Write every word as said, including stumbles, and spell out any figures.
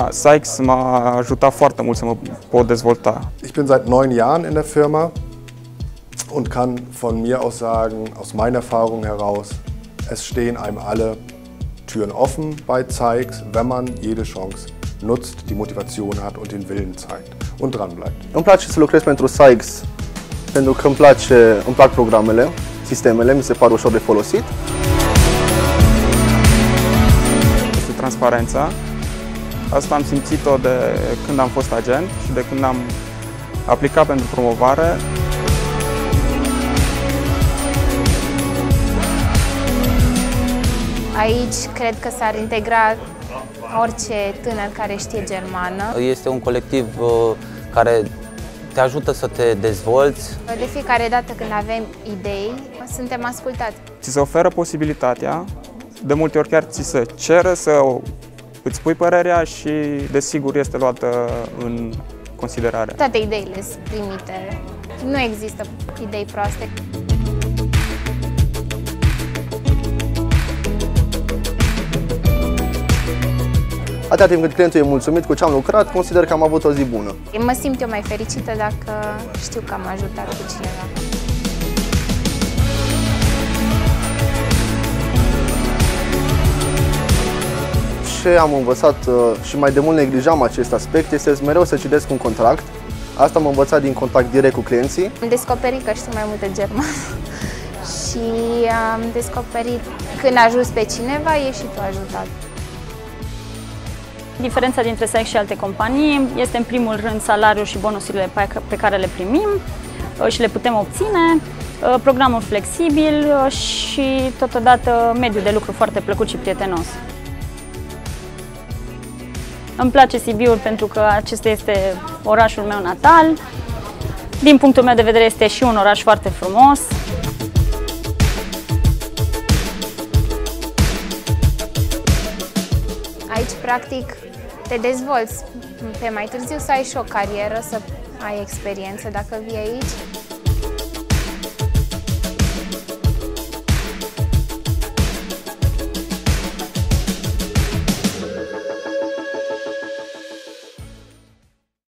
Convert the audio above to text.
Sykes m-a ajutat foarte mult să mă pot dezvolta. Ich bin seit neun Jahren in der Firma und kann von mir aus sagen, aus meiner Erfahrung heraus, es stehen einem alle Türen offen bei Sykes, wenn man jede Chance nutzt, die Motivation hat und den Willen zeigt und dran bleibt. Îmi place să lucrez pentru Sykes pentru că îmi place, îmi plac programele, sistemele, mi se par ușor de folosit. Este transparența. Asta am simțit-o de când am fost agent și de când am aplicat pentru promovare. Aici cred că s-ar integra orice tânăr care știe germană. Este un colectiv care te ajută să te dezvolți. De fiecare dată când avem idei, suntem ascultați. Ți se oferă posibilitatea, de multe ori chiar ți se cere să îți spui părerea și desigur este luată în considerare. Toate ideile sunt primite. Nu există idei proaste. Atâta timp cât clientul e mulțumit cu ce am lucrat, consider că am avut o zi bună. Mă simt eu mai fericită dacă știu că am ajutat pe cineva. Ce am învățat și mai de mult neglijam acest aspect este mereu să citesc un contract. Asta m-a învățat din contact direct cu clienții. Am descoperit că știu mai multe germană și am descoperit când ajuți pe cineva, e și tu ajutat. Diferența dintre Sykes și alte companii este în primul rând salariul și bonusurile pe care le primim și le putem obține, programul flexibil și totodată mediul de lucru foarte plăcut și prietenos. Îmi place Sibiul pentru că acesta este orașul meu natal. Din punctul meu de vedere este și un oraș foarte frumos. Aici, practic, te dezvolți. Pe mai târziu să ai și o carieră, să ai experiență dacă vii aici.